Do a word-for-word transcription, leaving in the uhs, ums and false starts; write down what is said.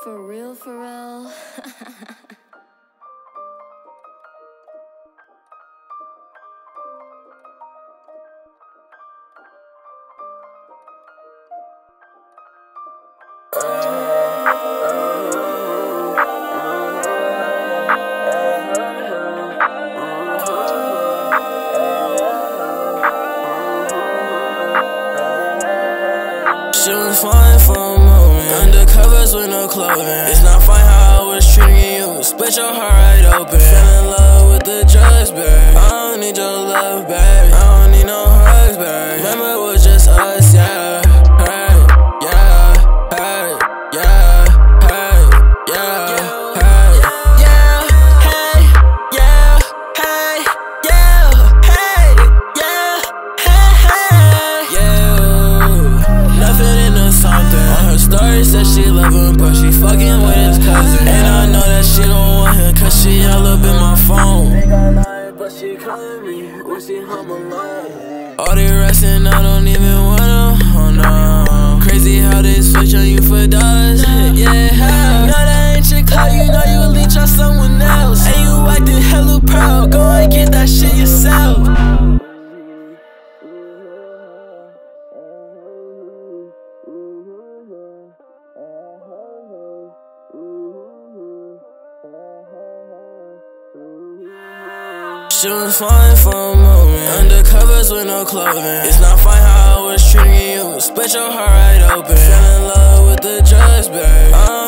For real, Ferrero. She was flying for a moment, undercovers with no clothing. It's not fine how I was treating you. Split your heart right open. Fell in love with the drugs, babe. I don't need your love, babe. I don't need no hugs, babe. Remember it was just us, yeah. Hey, yeah, hey, yeah, hey, yeah, hey, yeah, hey, yeah, hey, yeah, hey, yeah, hey, hey, yeah. Nothing into something. On her story said she love him, but she fucking with his cousin. And I know that she don't want him, cause she all up in my phone. Think I lied, but she calling me when she home alone. All they resting, I don't even wanna, oh no. Crazy how they switch on you for dollars, yeah. You know that ain't your clout, you know you leech on someone else. And you acting hella proud, go and get that shit yourself. She was flying for a moment, undercovers with no clothing. It's not fine how I was treating you. Split your heart right open. Fell in love with the drugs, babe.